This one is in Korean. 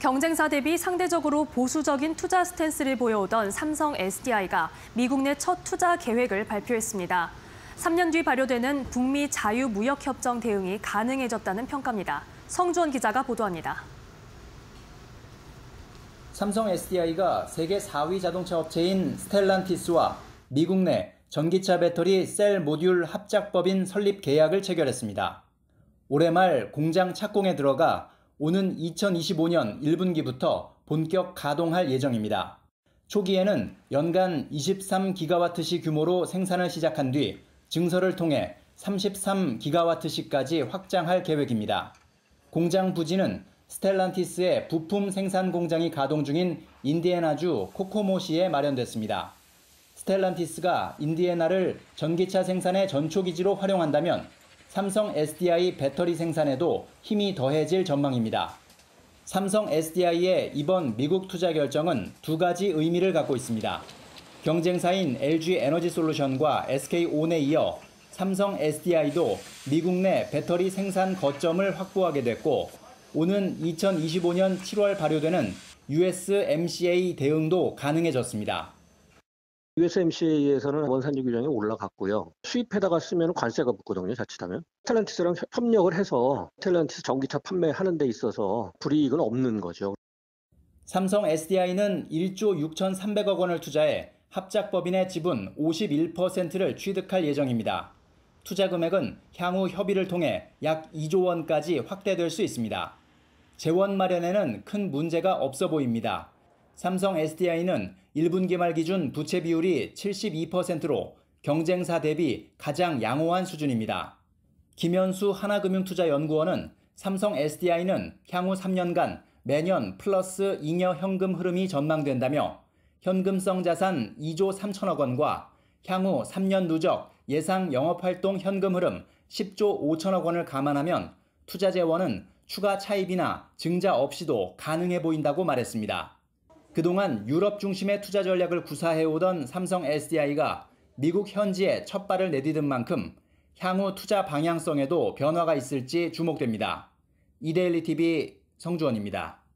경쟁사 대비 상대적으로 보수적인 투자 스탠스를 보여오던 삼성 SDI가 미국 내 첫 투자 계획을 발표했습니다. 3년 뒤 발효되는 북미 자유무역협정 대응이 가능해졌다는 평가입니다. 성주원 기자가 보도합니다. 삼성 SDI가 세계 4위 자동차 업체인 스텔란티스와 미국 내 전기차 배터리 셀 모듈 합작법인 설립 계약을 체결했습니다. 올해 말 공장 착공에 들어가 오는 2025년 1분기부터 본격 가동할 예정입니다. 초기에는 연간 23기가와트시 규모로 생산을 시작한 뒤 증설을 통해 33기가와트시까지 확장할 계획입니다. 공장 부지는 스텔란티스의 부품 생산 공장이 가동 중인 인디애나주 코코모시에 마련됐습니다. 스텔란티스가 인디애나를 전기차 생산의 전초기지로 활용한다면 삼성 SDI 배터리 생산에도 힘이 더해질 전망입니다. 삼성 SDI의 이번 미국 투자 결정은 두 가지 의미를 갖고 있습니다. 경쟁사인 LG 에너지 솔루션과 SK온에 이어 삼성 SDI도 미국 내 배터리 생산 거점을 확보하게 됐고, 오는 2025년 7월 발효되는 USMCA 대응도 가능해졌습니다. USMCA에서는 원산지 규정이 올라갔고요. 수입에다가 쓰면 관세가 붙거든요, 자칫하면. 스텔란티스랑 협력을 해서 스텔란티스 전기차 판매하는 데 있어서 불이익은 없는 거죠. 삼성 SDI는 1조 6,300억 원을 투자해 합작법인의 지분 51%를 취득할 예정입니다. 투자 금액은 향후 협의를 통해 약 2조 원까지 확대될 수 있습니다. 재원 마련에는 큰 문제가 없어 보입니다. 삼성 SDI는 1분기 말 기준 부채 비율이 72%로 경쟁사 대비 가장 양호한 수준입니다. 김현수 하나금융투자연구원은 삼성 SDI는 향후 3년간 매년 플러스 잉여 현금 흐름이 전망된다며 현금성 자산 2조 3천억 원과 향후 3년 누적 예상 영업활동 현금 흐름 10조 5천억 원을 감안하면 투자 재원은 추가 차입이나 증자 없이도 가능해 보인다고 말했습니다. 그동안 유럽 중심의 투자 전략을 구사해오던 삼성 SDI가 미국 현지에 첫 발을 내디딘 만큼 향후 투자 방향성에도 변화가 있을지 주목됩니다. 이데일리 TV 성주원입니다.